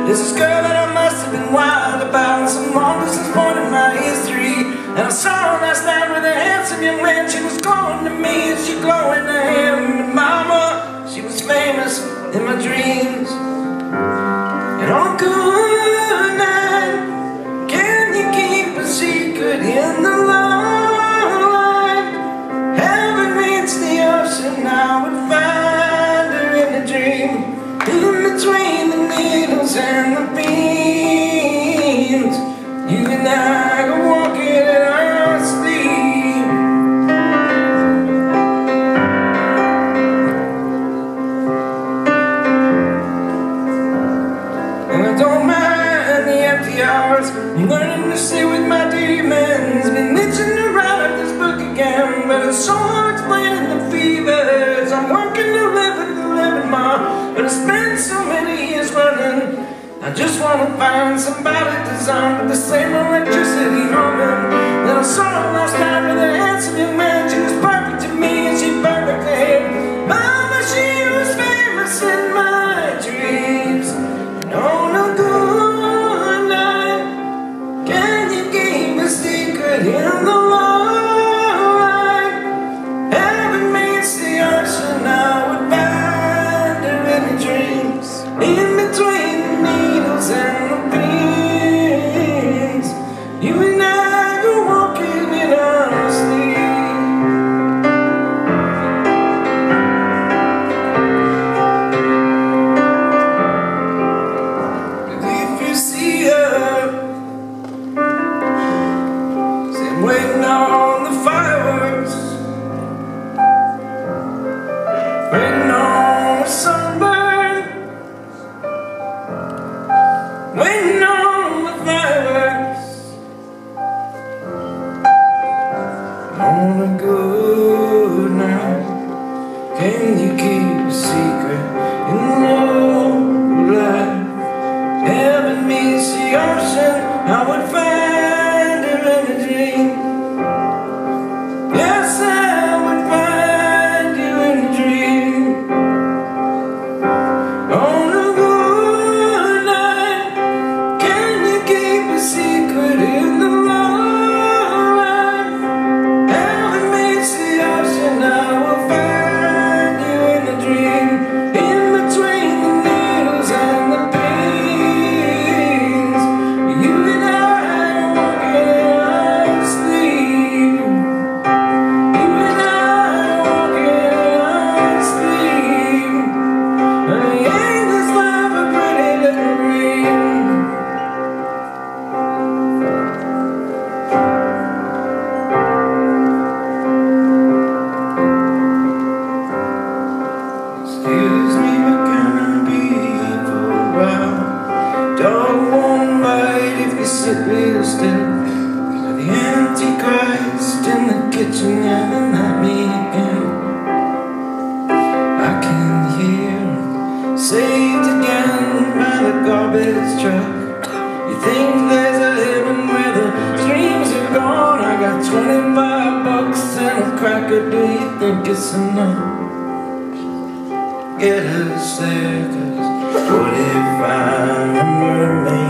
There's this girl that I must have been wild about, some long distance point in my history. And I saw her last night with a handsome young man. She was glowing to me and she glowing to him. And mama, she was famous in my dreams. And on a good night, can you keep a secret in the light? Heaven meets the ocean, I would find her in a dream. In between the needles and the beams, you and I go walking in our sleep. And I don't mind the empty hours. I'm learning to stay with my demons. Been itching to write this book again, but it's so hard explaining the fevers. I'm working to live in the living more, but I spent so many years running. I just want to find somebody designed with the same electricity humming. Then I saw her last night with a handsome young man. She was perfect to me and she perfect to him. Mama, she was famous in my dreams. And on a good night, can you keep a secret in the light? Heaven meets the ocean, I would find her in the dreams. In between the needles and the beams, you and I go walking in our sleep. But if you see her, say waiting on the fireworks, waiting on the sunburn, waiting on the fireworks. On a good night, can you keep a secret in the low light? Heaven meets the ocean, I would find her in a dream. Yes, I would find you in a dream. On a good night, can you keep a secret in the light? Heaven meets the ocean, I will find you in a dream. In between the needles and the beams, you and I are walking in our sleep. You and I are walking in our sleep. Ain't this life a pretty little dream? Excuse me, but can I be for a while? Dog won't bite if you sit real still. The Antichrist in the kitchen yelling at me again. I can hear him saved again by the garbage truck. You think there's a heaven where the streams are gone? I got 25 bucks and a cracker. Do you think it's enough? Get us there, 'cause what if I'm a mermaid?